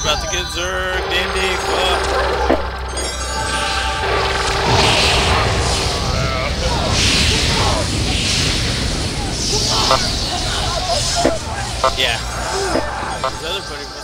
about to get Zurged, Indy, fuck. Yeah. His other buddy